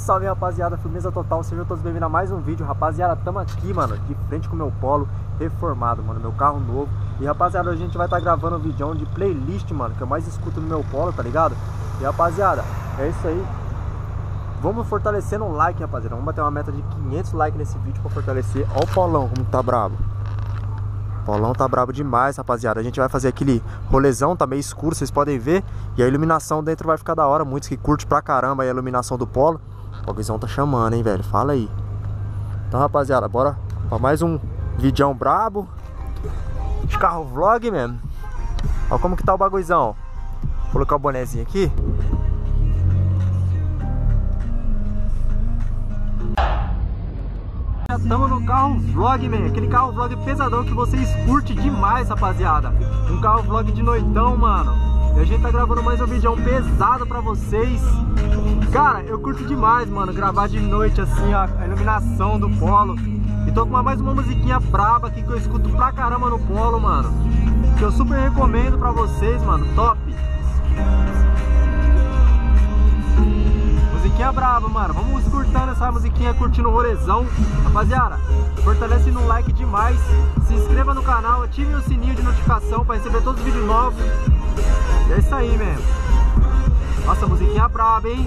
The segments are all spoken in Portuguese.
salve, rapaziada, firmeza total, sejam todos bem-vindos a mais um vídeo. Rapaziada, tamo aqui, mano, de frente com o meu Polo reformado, mano, meu carro novo. E rapaziada, hoje a gente vai estar gravando um vídeo de playlist, mano, que eu mais escuto no meu Polo, tá ligado? E rapaziada, é isso aí. Vamos fortalecer no like, rapaziada. Vamos bater uma meta de 500 likes nesse vídeo pra fortalecer. Ó o Polão como tá brabo. O Polão tá brabo demais, rapaziada. A gente vai fazer aquele rolezão, tá meio escuro, vocês podem ver. E a iluminação dentro vai ficar da hora. Muitos que curtem pra caramba a iluminação do Polo. O Guizão tá chamando, hein, velho. Fala aí. Então, rapaziada, bora pra mais um videão brabo de carro vlog mesmo. Ó como que tá o bagulhozão. Vou colocar o bonezinho aqui. Já estamos no carro vlog, man. Aquele carro vlog pesadão que vocês curtem demais, rapaziada. Um carro vlog de noitão, mano. E a gente tá gravando mais um vídeo pesado pra vocês. Cara, eu curto demais, mano, gravar de noite assim, ó, a iluminação do Polo. E tô com mais uma musiquinha braba aqui que eu escuto pra caramba no Polo, mano. Que eu super recomendo pra vocês, mano. Top! Musiquinha braba, mano. Vamos curtindo essa musiquinha, curtindo o rolezão. Rapaziada, fortalece no like demais. Se inscreva no canal, ative o sininho de notificação pra receber todos os vídeos novos. E é isso aí, mesmo. Nossa, musiquinha braba, hein?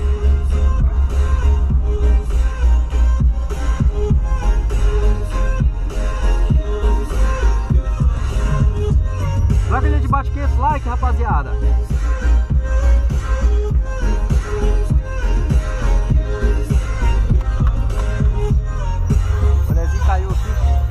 Plaquinha de bate esse like, rapaziada. O bonezinho caiu aqui.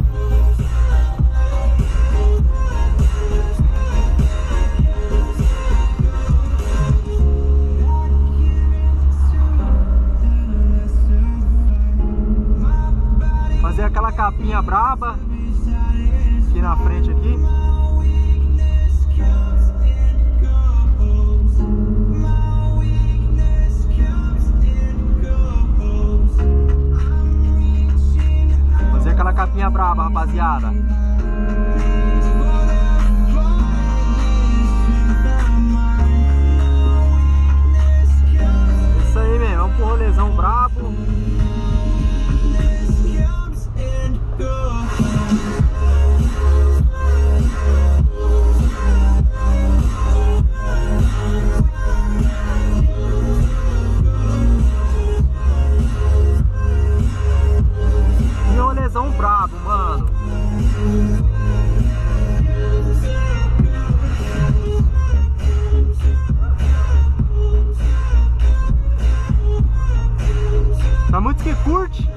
Fazer aquela capinha braba aqui na frente aqui. Fazer aquela capinha braba, rapaziada. Isso aí mesmo, vamos pro rolezão brabo. Brabo, mano. Tá muitos que curte.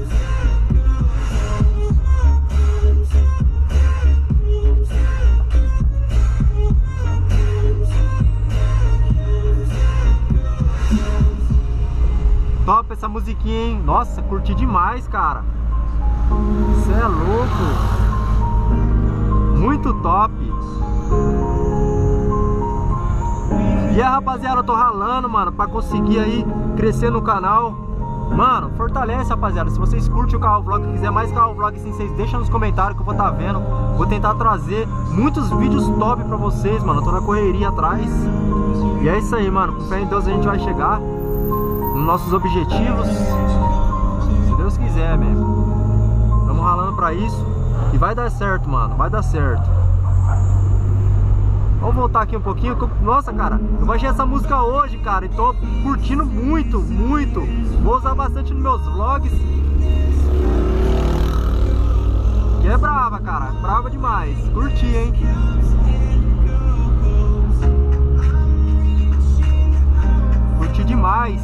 Top essa musiquinha, hein? Nossa, curti demais, cara. Você é louco. Muito top. E a rapaziada, eu tô ralando, mano, pra conseguir aí crescer no canal. Mano, fortalece, rapaziada. Se vocês curtem o carro vlog, quiser mais carro vlog assim, vocês deixam nos comentários que eu vou estar vendo. Vou tentar trazer muitos vídeos top pra vocês, mano. Eu tô na correria atrás. E é isso aí, mano. Com fé em Deus a gente vai chegar nos nossos objetivos. Se Deus quiser, mesmo. Estamos ralando pra isso e vai dar certo, mano, vai dar certo. Vamos voltar aqui um pouquinho. Nossa, cara, eu baixei essa música hoje, cara, e tô curtindo muito, muito. Vou usar bastante nos meus vlogs. Que é brava, cara, brava demais. Curti, hein? Curti demais.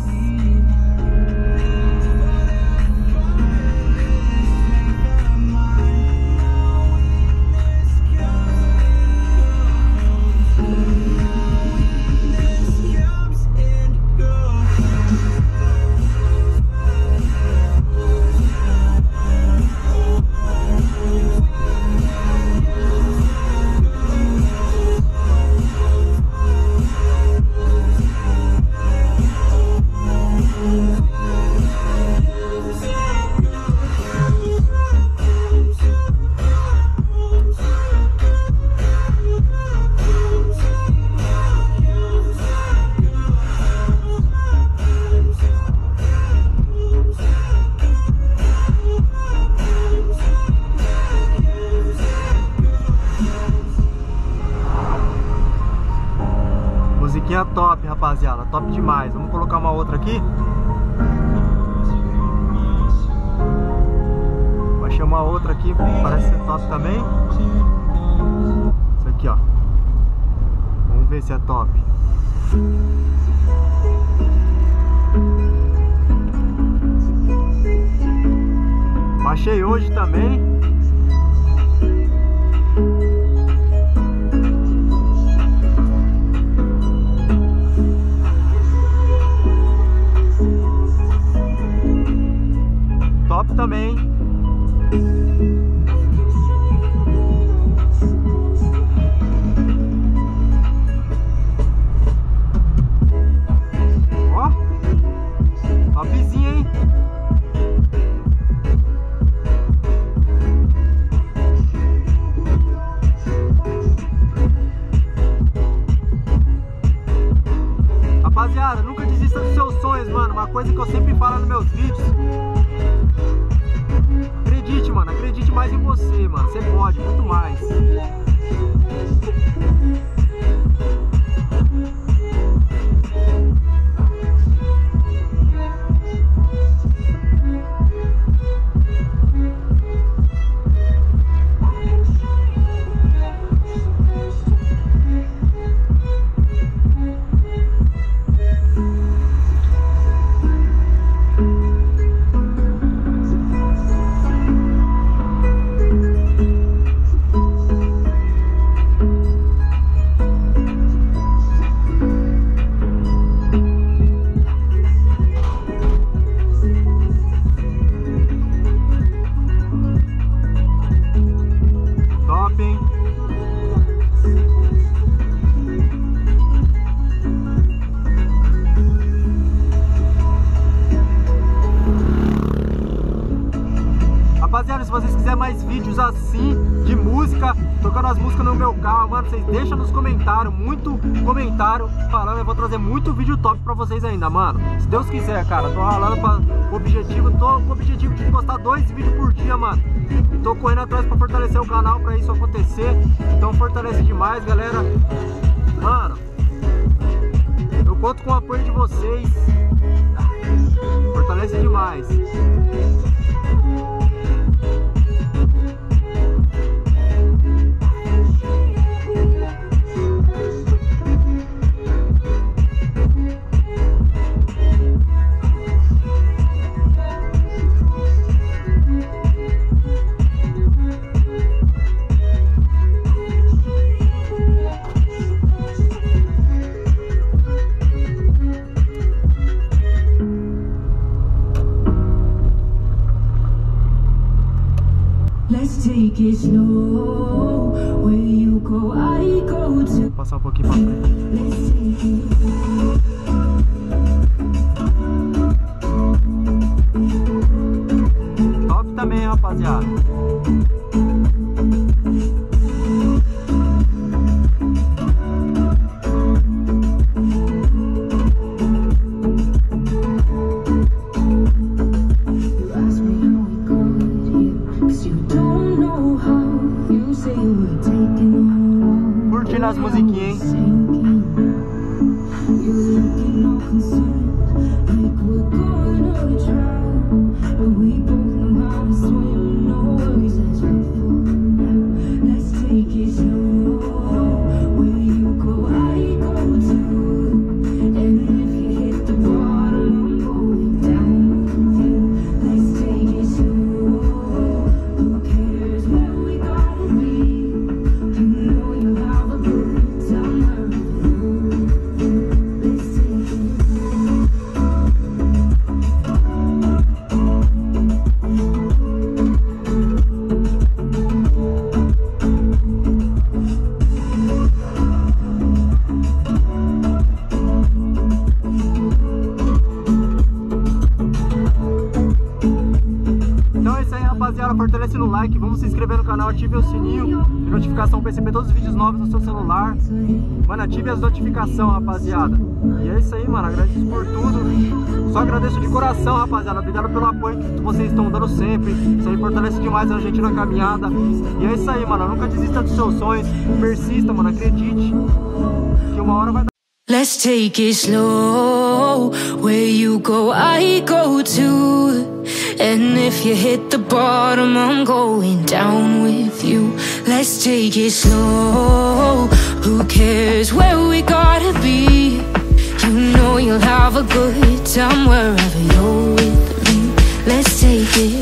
rapaziada, top demais. Vamos colocar uma outra aqui. Baixei uma outra aqui, parece ser top também. Isso aqui, ó. Vamos ver se é top. Baixei hoje também. Top também. Ó, topzinho, hein? Rapaziada, nunca desista dos seus sonhos, mano. Uma coisa que eu sempre falo nos meus vídeos. Acredite, mano. Acredite mais em você, mano. Você pode, muito mais. Rapaziada, se vocês quiserem mais vídeos assim, de música, tocando as músicas no meu carro, mano, vocês deixam nos comentários, muito comentário falando, eu vou trazer muito vídeo top pra vocês ainda, mano. Se Deus quiser, cara, tô ralando pra o objetivo, tô com o objetivo de postar 2 vídeos por dia, mano. E tô correndo atrás pra fortalecer o canal, pra isso acontecer. Então fortalece demais, galera. Mano, eu conto com o apoio de vocês. Fortalece demais. Take it slow. Where you go, I go too. Vou passar um pouquinho pra frente. Let's take it. Top também, rapaziada. Curtindo as musiquinhas, hein? Rapaziada, fortalece no like, vamos se inscrever no canal, ative o sininho de notificação para receber todos os vídeos novos no seu celular. Mano, ative as notificações, rapaziada. E é isso aí, mano, agradeço por tudo. Só agradeço de coração, rapaziada. Obrigado pelo apoio que vocês estão dando sempre. Isso aí fortalece demais a gente na caminhada. E é isso aí, mano, nunca desista dos seus sonhos. Persista, mano, acredite que uma hora vai dar. Let's take it slow. Where you go, I go too. And if you hit the bottom, I'm going down with you. Let's take it slow. Who cares where we gotta be? You know you'll have a good time wherever you're with me. Let's take it